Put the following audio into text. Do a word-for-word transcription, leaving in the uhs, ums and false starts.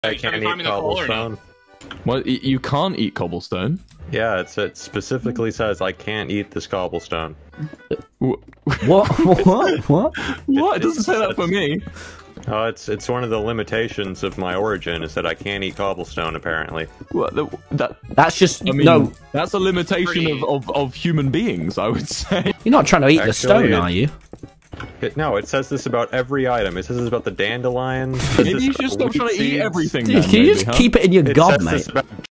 I can't eat cobblestone. What? You can't eat cobblestone? Yeah, it's, it specifically says I can't eat this cobblestone. What? What? What? What? It doesn't say that for me. Oh, it's it's one of the limitations of my origin is that I can't eat cobblestone. Apparently. What? The, that. That's just I mean, no. That's a limitation of, of of human beings, I would say. You're not trying to eat Actually, the stone, it, are you? It, no, it says this about every item. It says this about the dandelions. Maybe you should stop trying to eat everything. Dude, then, can you maybe, just huh? keep it in your It gob, says mate? this about